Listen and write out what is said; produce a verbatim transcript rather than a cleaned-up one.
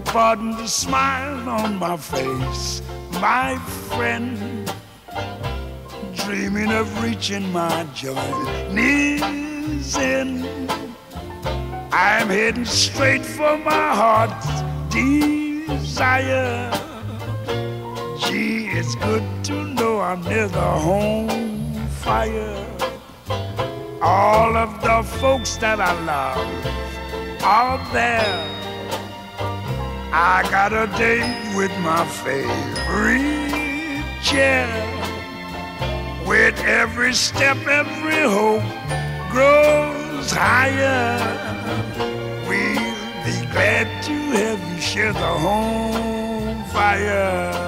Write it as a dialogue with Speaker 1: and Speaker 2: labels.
Speaker 1: Pardon the smile on my face, my friend, dreaming of reaching my journey's end. I'm heading straight for my heart's desire. Gee, it's good to know I'm near the home fire. All of the folks that I love are there. I got a date with my favorite chair. With every step, every hope grows higher. We'll be glad to have you share the home fire.